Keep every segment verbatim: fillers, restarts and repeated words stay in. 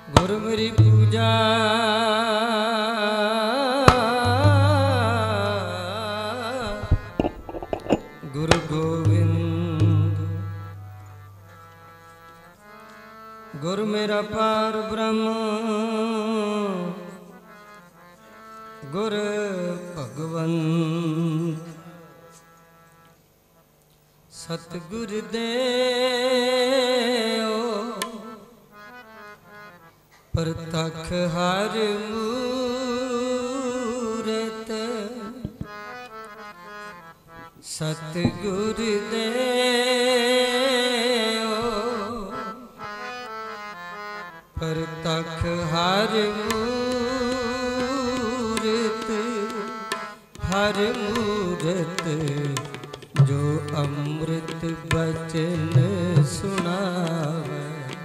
गुरु मेरी पूजा गुरु गोविंद, गुरु मेरा पार ब्रह्म, गुरु भगवंत। सतगुरु देव प्रतख हर मूरत, सतगुरु देव प्रतख हर मूरत, हर मूरत जो अमृत बचन सुनावे,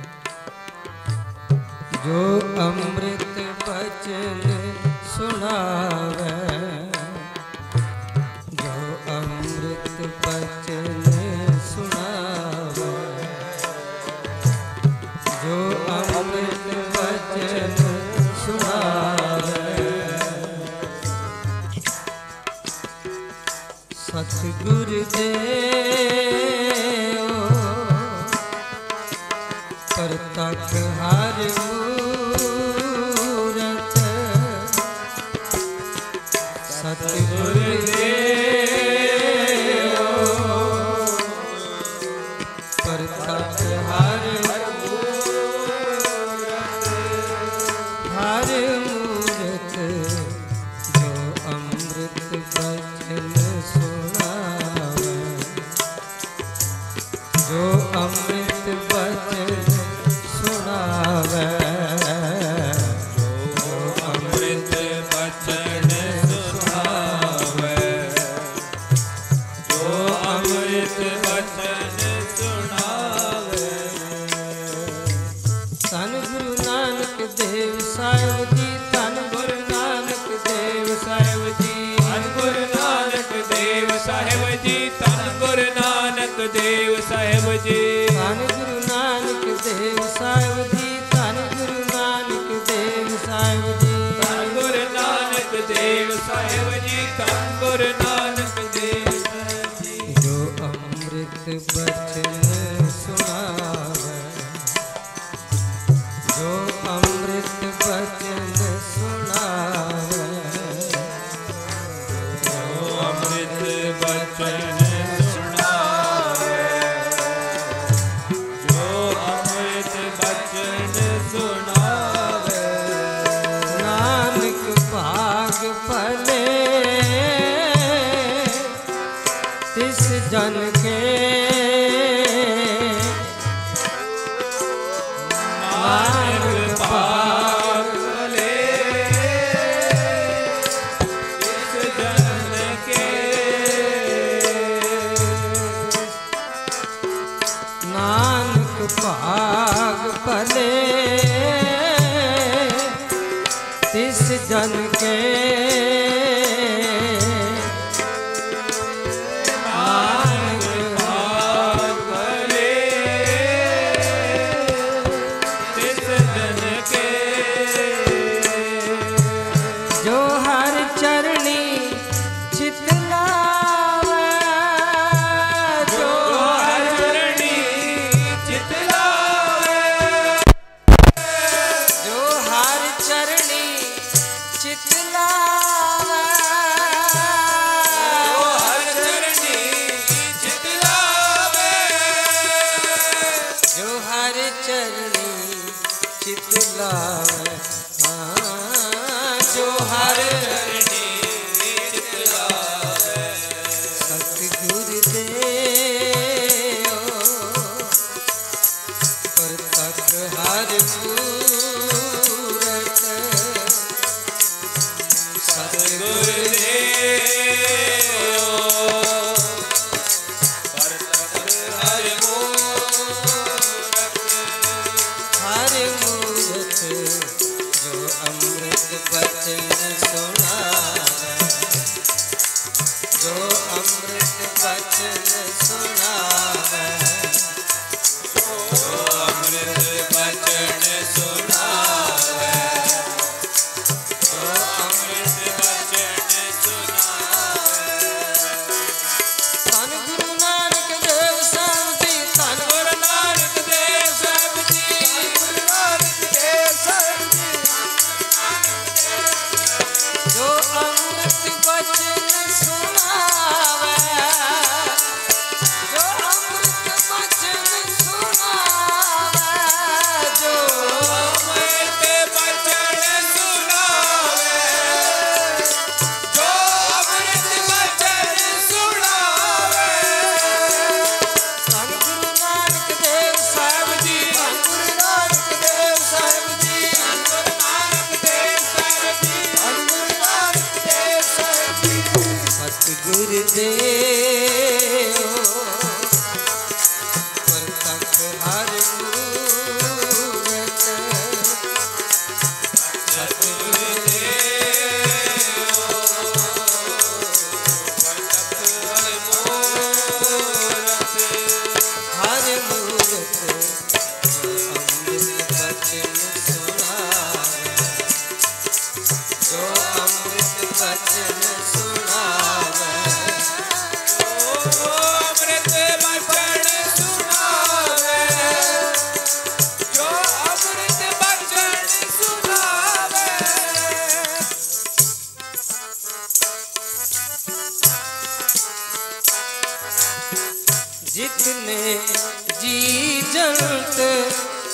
जो अमृत बचन सुनावे, जो अमृत बचन सुनावे, जो अमृत बचन सुनावे। सतगुरु देव प्रतख हर मूरत, सतगुरु देव प्रतख हर मूरत, हर मूरत जो अमृत बचन सुनावे, जो अमृत बचन सुनावे, जो अमृत बचन सुनावे, जो अमृत बचन सुनावे। धन गुरु नानक देव साहिब जी, धन गुरु नानक देव साहिब जी, धन गुरु नानक देव साहिब जी, धन गुरु नानक देव साहिब जी, धन गुरु नानक देव साहिब जी, धन गुरु नानक देव साहिब जी, धन गुरु नानक देव साहिब जी, धन गुरु नानक देव साहिब जी। जो अमृत बचन सुनावे, जो अमृत बचन सुनावे, जो अमृत बचन सुनावे, जो अमृत बचन सुनावे। नानक भाग भले तिस जन के, नानक भाग भले तिस जन के, नानक भाग भले तिस जन के, नानक भाग भले तिस जन के, जो हर चरणी चित लावे, जो हर चरणी चित लावे, जो हर चरणी चित लावे, जो हर चरणी चित लावे, जो हर चरणी चित लावे, हाँ जो हर चरणी चित लावे। सतगुरु देव प्रतख हर मूरत, सतगुरु देव प्रतख हर मूरत, हर मूरत जो अमृत बचन सुनावे, जो अमृत बचन सुनावे, जो अमृत बचन सुनावे।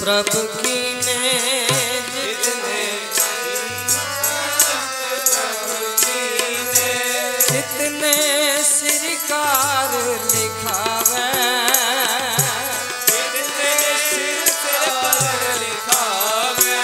प्रभु की ने जितने जितने सिरकार लिखावे जितने सिरकार लिखावे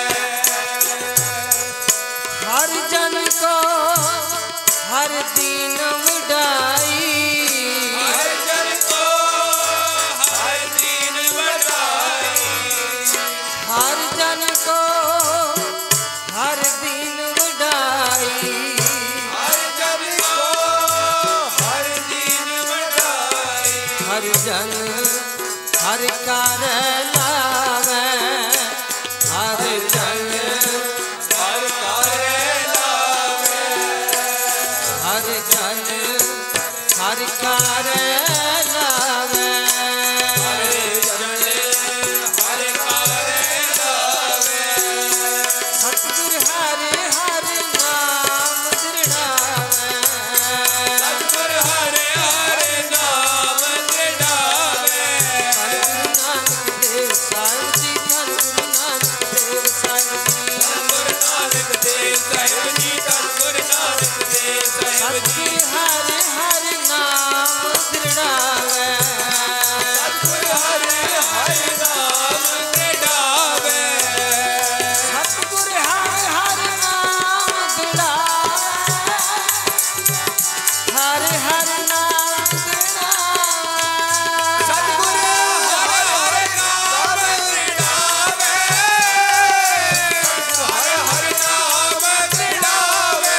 हर जन को हर दिन वडाई हर जन को हर दिन वडाई हर जन को हर दिन वडाई हर जन को हर दिन वडाई हर जन हर कार लावे हर जन हर कार्य लावे हर जन हर कार लावे हर जन हर कार्य लावे सतगुर हर हर नाम दृढ़ावे सतगुर हर हर नाम दृढ़ावे गुरु नानक देव साहिब जी धन गुरु नानक देव साहिब जी गुरु नानक देव साहिब जी धन गुरु नानक देव साहिब जी सतगुर हर हर नाम दृढ़ावे सतगुर हर हर नाम दृढ़ावे सतगुर हर हर नाम दृढ़ावे हर हर नाम दृढ़ावे सतगुर हर हर नाम दृढ़ावे हर हर नाम दृढ़ावे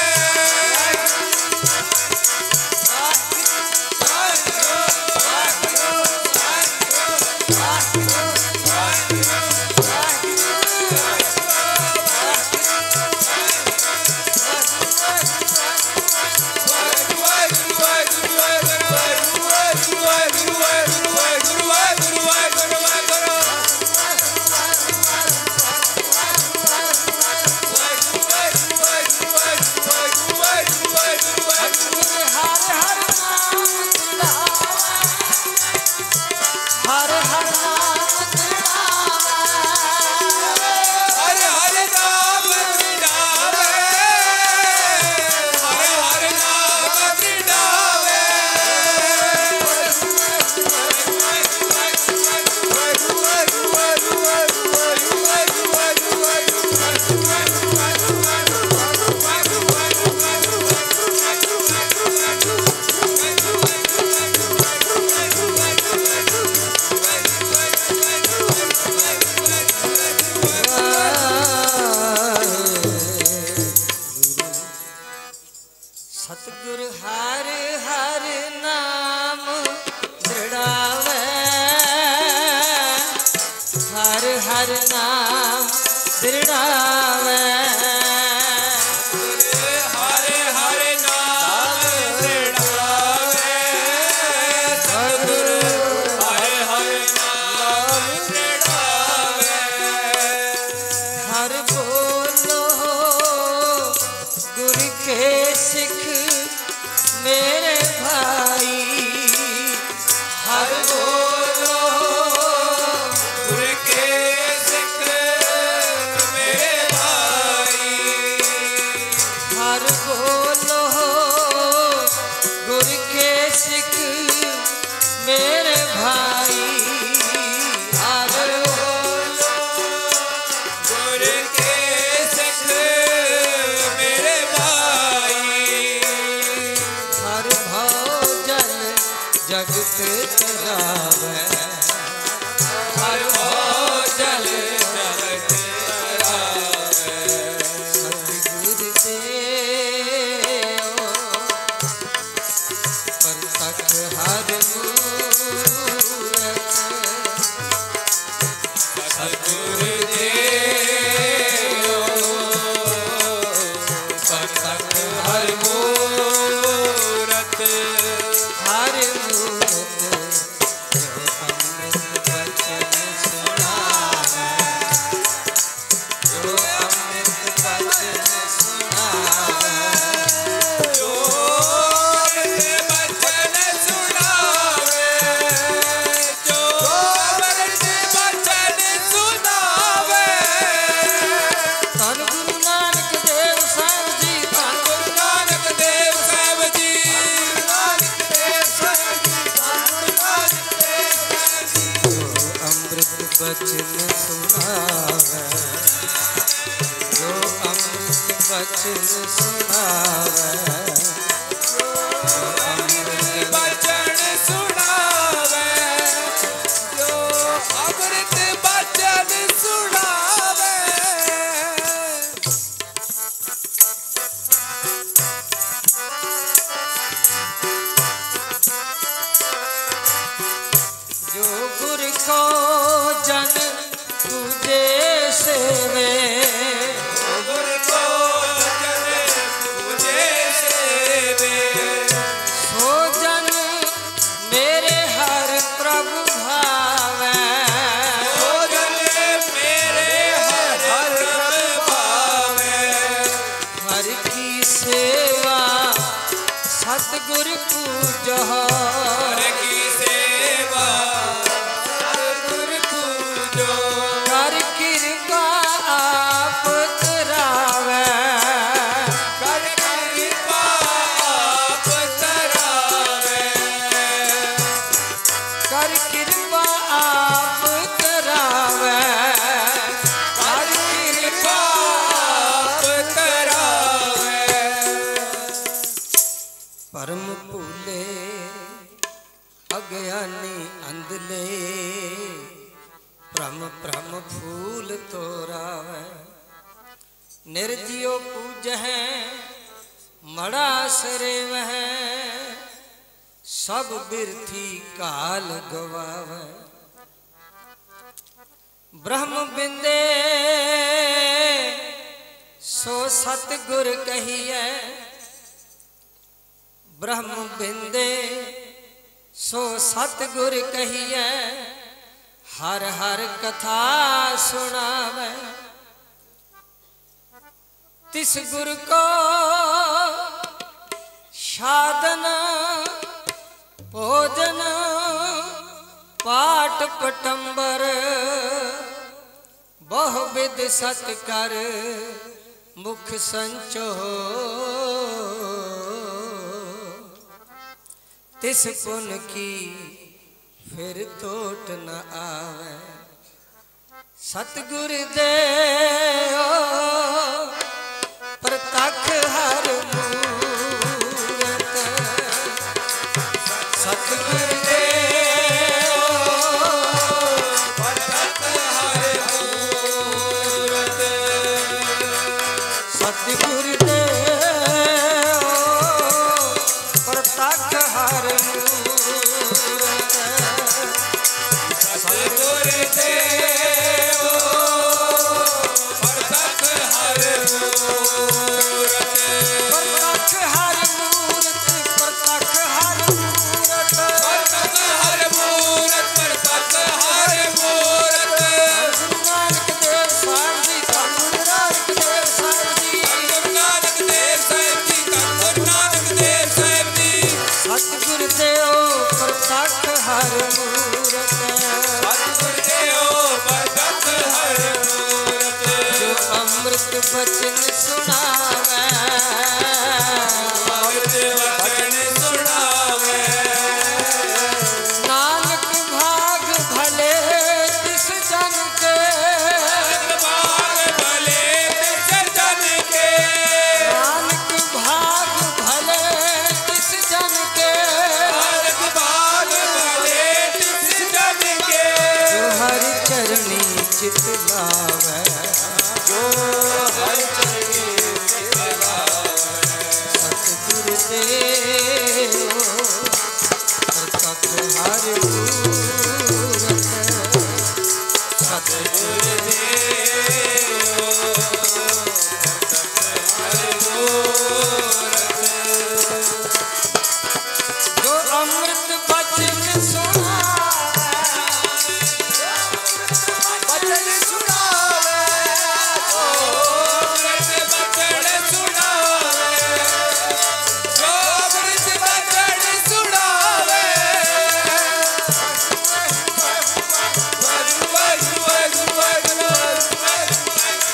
हर हर नाम दृढ़ावे हर हर नाम दृढ़ावे हर हर नाम दृढ़ावे सतगुर हर हर नाम दृढ़ावे हर हर नाम दृढ़ावे हर हर नाम दृढ़ावे सतगुर हर हर नाम दृढ़ावे हर बोलो गुर के सिख मेरे भाई हर बोलो गुर के सिख मेरे भाई हर बोलो गुर के सिख मेरे भाई हर बोलो गुर के सिख मेरे भाई हर भोजन जगत चलावे हर भोजन जगत चलावे सतगुर देव परतख हर मूरत सतगुर देव परतख हर मूरत हर मूरत पूजे सेवे गुर को जन पूजे सेवे सो जन मेरे हर प्रभु भावे सो जन मेरे हर हर भावे हर की सेवा सतगुर पूजो हर की सेवा सतगुर पूजो कर कृपा आप करावे कर कृपा आप करावे कर कृपा आप करावे कर कृपा आप करावे परम भूले अज्ञानी अंधले भ्रम भ्रम फूल तोरावे निर्जियो पूजह मड़ा सरे वह सब बिरथी काल गवावे ब्रह्म बिंदे सो सतगुर कहिए ब्रह्म बिंदे सो सतगुर कहिए हर हर कथा सुनावे तिस गुर को साधन भोजन पाठ पटंबर बहुविध सत्कर मुख संचो तिस पुन की फिर टोट न आवे सतगुर दे प्रतख हर मूरत सतगुर दे प्रतख हर मूरत सतगुर दे प्रतख हर मूरत सतगुर देव प्रतख हर मूरत प्रतख हर मूरत प्रतख हर मूरत प्रतख हर मूरत प्रतख हर मूरत गुरु नानक देव साहिब जी धन गुरु नानक देव साहिब जी गुरु नानक देव साहिब जी गुरु नानक देव साहिब जी सतगुर देव प्रतख हर मूरत सतगुर देव प्रतख हर मूरत जो अमृत बचन सुनावे अमृत वचन सुनावे नानक भाग भले तिस जन के भाग भले तिस जन के नानक भाग भले तिस जन के नानक भाग भले तिस जन के जो हरि चरणी चित लावे जो हर चरणी चितलावे सतगुर देव प्रतख हर मूरत सतगुर जो अमृत बचन सुनावे बचन सुनावे अमृत बचन सुनावे जो अमृत बचन सुनावे वाहिगुरु वाहिगुरु वाहिगुरु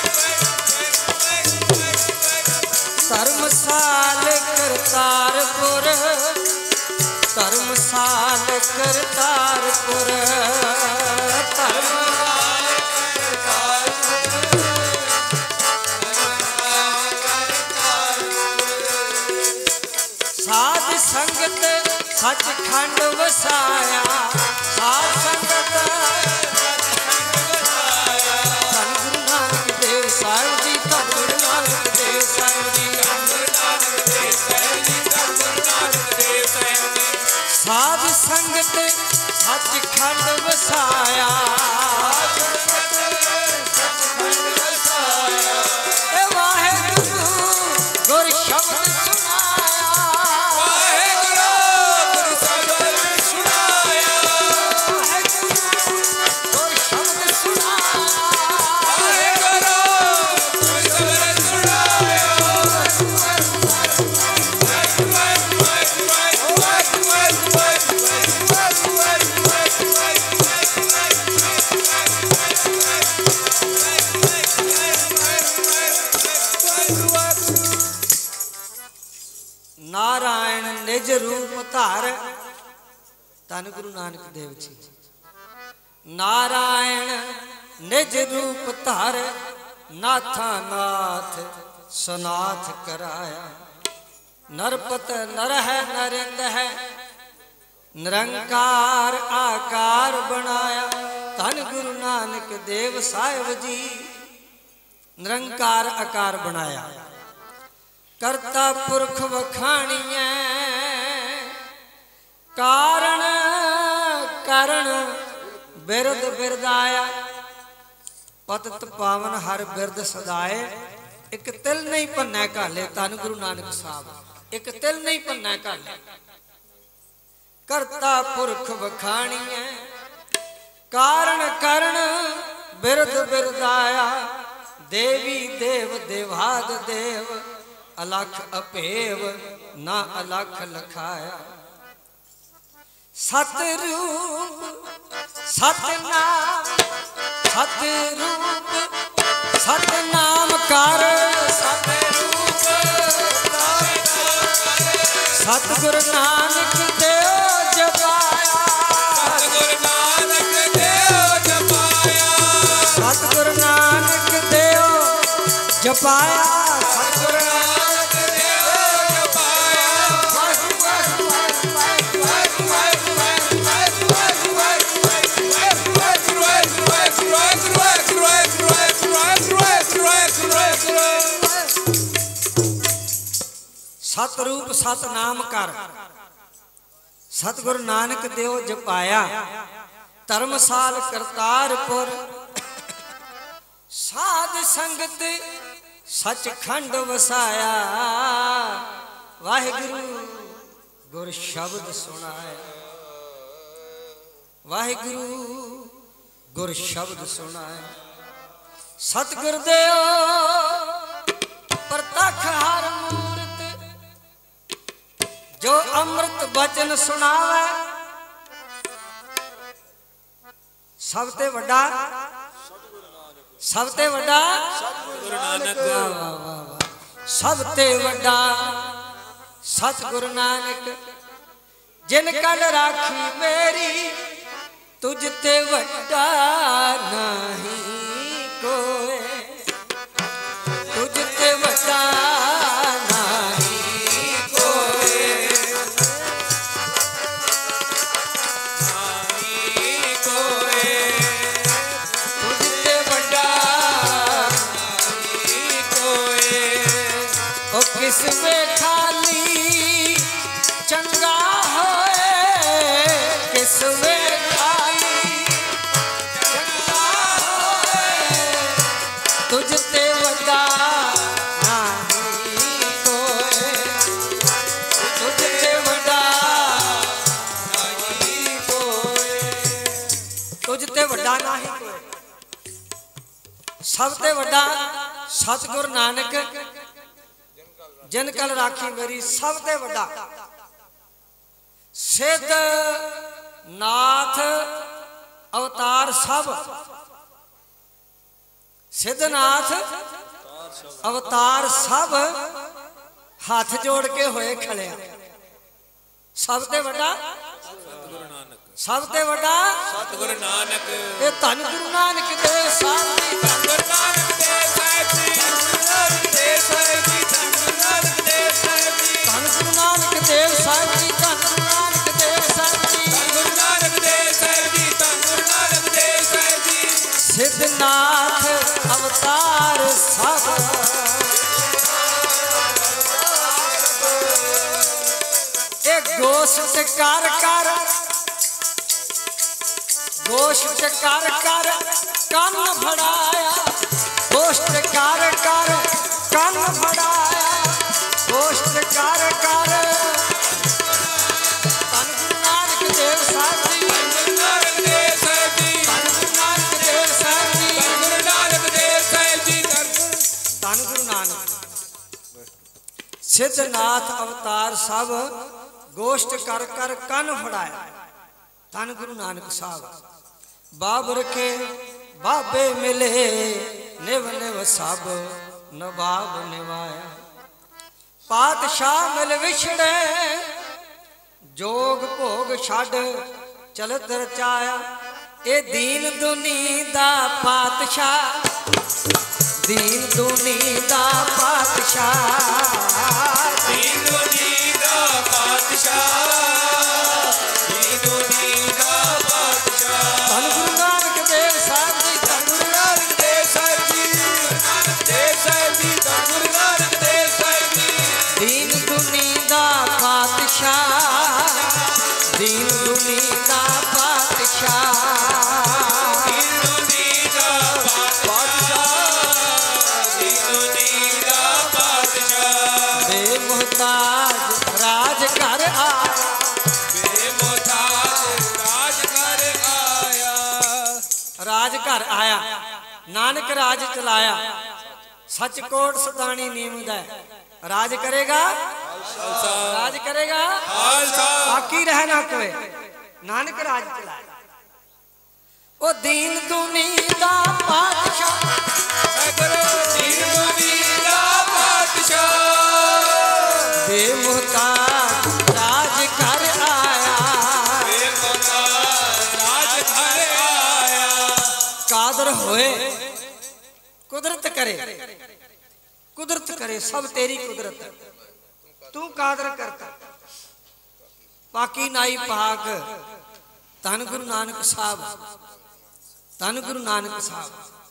धर्मसाल करतारपुर धर्मसाल करतारपुर धर्मसाल साध संगत सचखंड वसाया साध संगत धन गुरु नानक देव साहिब जी धन गुरु नानक देव साहिब जी साध संगत सचखंड वसाया निज रूप धार। धन गुरु नानक देव जी। नारायण निज रूप धार, नाथा नाथ सनाथ कराया। नरपत नर है नरिंद है, निरंकार आकार बनाया। धन गुरु नानक देव साहिब जी। निरंकार आकार बनाया। करता पुरख वखाणिया, कारण कारण बिरद बिरदाया। पतित पावन हर बिरद सदाए, एक तिल नहीं भन्ना घाले। धन गुरु नानक साहब एक तिल नहीं भन्ना घाले। करता पुरख वखाणिया, कारण कारण बिरद बिरदाया। देवी देव देवाद देव, अलख अपेव ना अलख लखाया। सतरूप सतनाम सतरूप सतनाम कर। सतरूप सतगुरु नानक देव जपाया। सतगुरु नानक देव जपाया। सतगुरु नानक देव जपाया। सतगुरु सतरूप सतनाम कर। सतगुरु नानक देव जपाया। धर्मसाल करतारपुर, साध संगत सचखंड वसाया। वाहिगुरु गुर शब्द सुनाया। वाहिगुरु गुर शब्द सुनाया। सतगुरु देव प्रतख हर मूरत, जो अमृत बचन सुनावे। सबते वड्डा सबते वड्डा सतगुरु नानक। सबते वड्डा सतगुरु नानक। जिन कल राखी मेरी, तुझते वड्डा नहीं कोई। तुझते वड्डा किसमें खाली चंगा होए। किसमें खाली चंगा होए। तुझते वड्डा नहीं कोई। तुझते वड्डा नहीं कोई। तुझते वड्डा नहीं कोई। सबते वड्डा सतगुरु नानक। जिन कल राखी मेरी, सबते वड्डा सिद्ध नाथ अवतार सब। सिद्धनाथ अवतार सब हाथ जोड़ के होए खड़े। सबते वड्डा सबते वड्डा सतगुरु नानक। ये धन गुरु नानक देव साहिब जी। धन गुरु नानक देव साहिब जी। धन गुरु नानक देव साहिब जी। धन गुरु नानक देव साहिब जी। धन गुरु नानक देव साहिब जी। धन गुरु नानक देव साहिब जी। धन गुरु नानक देव साहिब जी। धन गुरु नानक देव साहिब जी। सिद्धनाथ अवतार सब। एक गोष्ठ कर कर गोष्ठ कर कर कन भड़ाया। गोष्ठ कर कर कन भड़ाया। गोष्ठ कर कर धन गुरु नानक देव साहिब जी। धन गुरु नानक देव साहिब जी। धन गुरु नानक देव साहिब जी। धन गुरु नानक देव साहिब जी। धन गुरु नानक सिद्धनाथ अवतार सब गोष्ठ कर कर कन फड़ाया। धन गुरु नानक साहब बाबर के बाबे मिले, निव निव सब नवाब निवाया। पातशाह मिल विछड़े, जोग भोग छड़ चलत रचाया। ए दीन दुनी दा पातशाह, दीन दुनी दा पातशाह, दीन दुनी दा पातशाह, दीन दुनी दा पातशाह। धन गुरु नानक देव साहब जी, धन गुरु नानक देव साहब जी, नानक देव साहब जी, धन गुरु नानक देव साहब जी। दीन दुनी दा पातशाह, दीन दुनी दा पातशाह, दीन दुनी दा पातशाह, दीन दुनी दा पातशाह। बेमुहताज राज कर आया, बेमुहताज राज कर आया। राज घर आया, नानक राज चलाया। सच कोट सतानी नीमदा राज करेगा, राज करेगा, बाकी रहना कोई। नानक राज चलाया। ओ दीन दुनी दा पातशाह, दीन दुनी दा पातशाह, बेमुहताज राज घर आया, बेमुहताज राज घर आया। कादर होए कुदरत करे, कुदरत करे, सब तेरी कुदरत, तू कादर करता। पाकी नाई पाक धन गुरु नानक साहब, धन गुरु नानक साहब।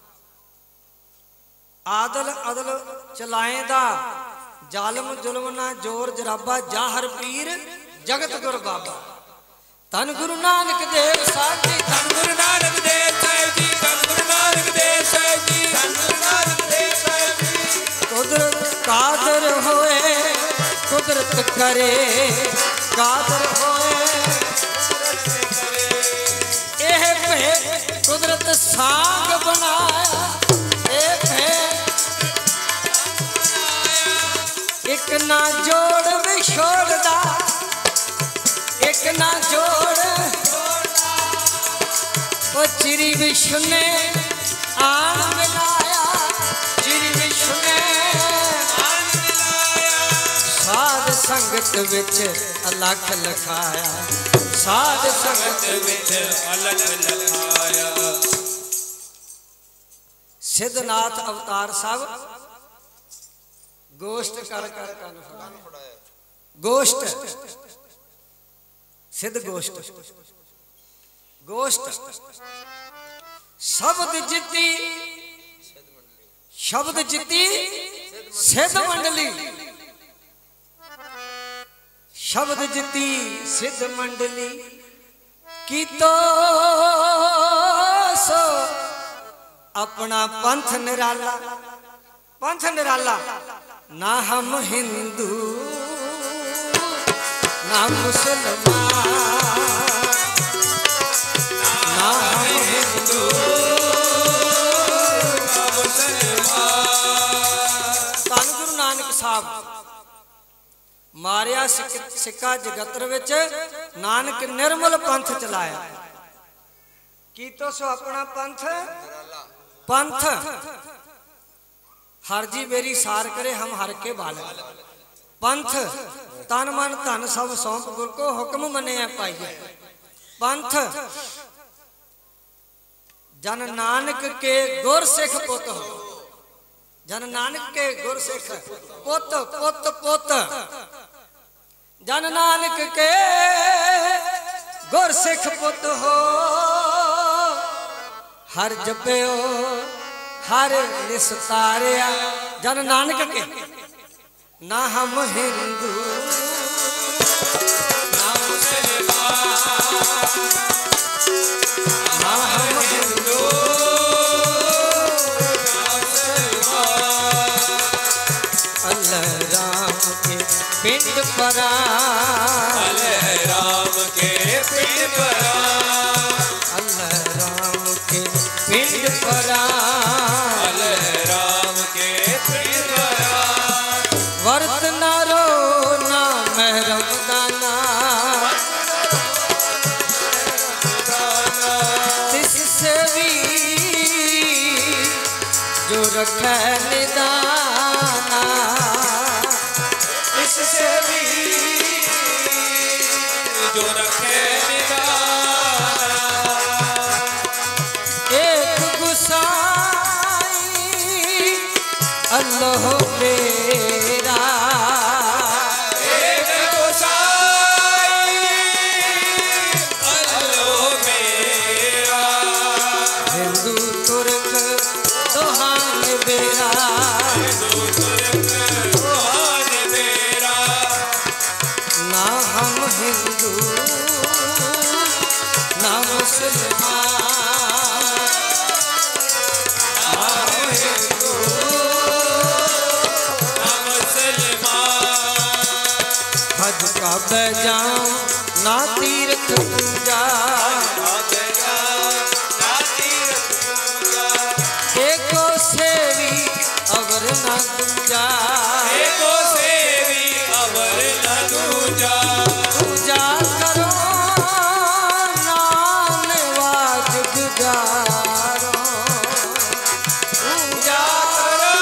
आदल अदल चलाएंदा, जालम जुलम ना जोर जराबा, जाहर पीर जगत गुर बाबा। धन गुरु नानक देव साहब जी, धन गुरु नानक देव साहब जी, धन गुरु नानक देव साहब जी, धन गुरु नानक देव साहब जी। कुदरत कादर होए कुदरत करे, कादर होए एह भे कुदरत सांग बनाया। ए भे एक ना जोड़ विछोड़दा, एक ना जोड़ ओ चिरी विश्व ने आन मिलाया, चिरी विश्व ने आन मिलाया। साध संगत विच अलख लखाया, साध संगत विच अलख लखाया। सिद्धनाथ अवतार साहब गोष्ट कर कर कन फड़ाया, गोष्ट सिद्ध गोष्ट, गोष्ट शब्द जिति, शब्द जिति सिद्ध मंडली, शब्द जिति सिद्ध मंडली की तो सो अपना पंथ निराला, पंथ निराला। ना हम हिंदू ना मुसलमान, ना हम हिंदू ना मुसलमान। धन गुरु नानक साहब मारिया सिक्का जगतर विच नानक निर्मल पंथ चलाया। की तो सो अपना पंथ, पंथ हर जी मेरी सार करे हम हर के बालक। पंथ तन मन धन सब सौंप गुर को हुक्म मने पाइए। पंथ जन नानक के गुर सिख पुत हो, जन नानक के गुर सिख पुत पुत पुत, जन नानक के गुर सिख पुत हो। हर जपियो हर निस्तारिया, जन नानक के। ना हम हिंदू ना मुसलमान, ना हम हिंदू ना मुसलमान। अल्लाह राम के पिंड परा, अल्लाह राम के पिंड परा, अल्लाह राम के पिंड परा, अल्लाह राम के पिंड परा। वर्त ना रो ना महरम दाना, तिससे भी जो रखे निदाना, इससे भी जो रखे निदान। एक गुसाई अल्लाह मेरा, एक गोसाई अल्लाह मेरा। हिंदू तुर्क दोहान बेरा, हिंदू तुर्क दोहान मेरा। ना हम हिंदू ना मुसलमान, ना हम हिंदू ना मुसलमान। हज का बजाऊं ना तीर्थ पूजा, एको सेवी अवर न दूजा, एको सेवी अवर न दूजा। पूजा करो नाम वाज गुजारो, पूजा करो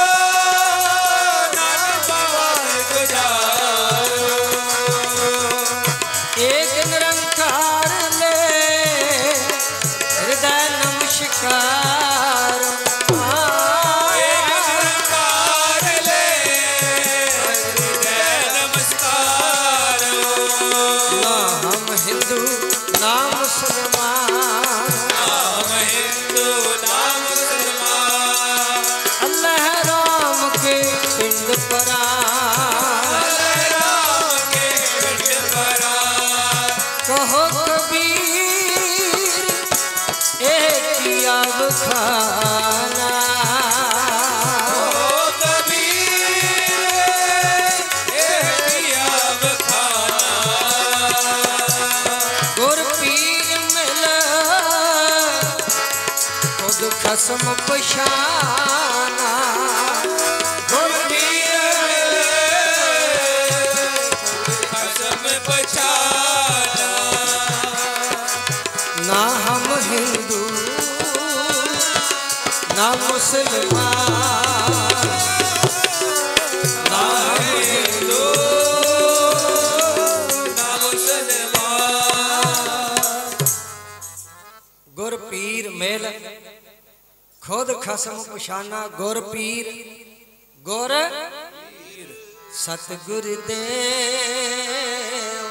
नानक बाबा गुजारो। एक निरंकार ले हृदय नमस्कार, एक निरंकार ले हृदय नमस्कार। ना हम हिंदू ना मुसलमान, नाम हिंदू नाम मुसलमान। अल्लाह राम के पिंड परान, राम के पिंड परान। कहो कबीर एक किया खाना, ओ कबीर एक अब खाना। गुर पीर मिल खुद खसम पशाना, गुर पीर कसम पछाना। ना हम हिंदू ना मुसलमान, ना हम हिंदू ना मुसलमान। गुर पीर मेल खुद खसम पशाना, गुर पीर गुर सतगुर देव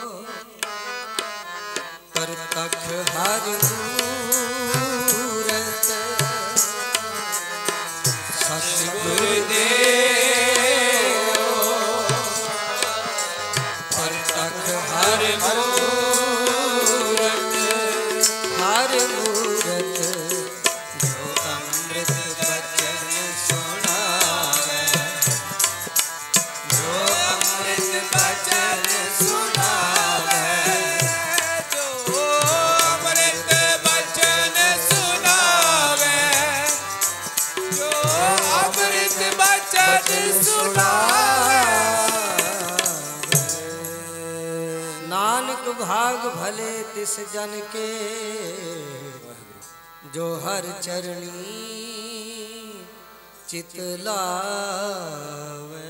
परतख हर मूरत, सतगुर देव परतख हर मूरत, हर मूरत जो अमृत बचन सुनावे, जो अमृत बचन सुनावे, जो अमृत बचन सुनावे, जो अमृत बचन सुनावे। नानक भाग भले तिस जन के जो हर चरणी चित लावे।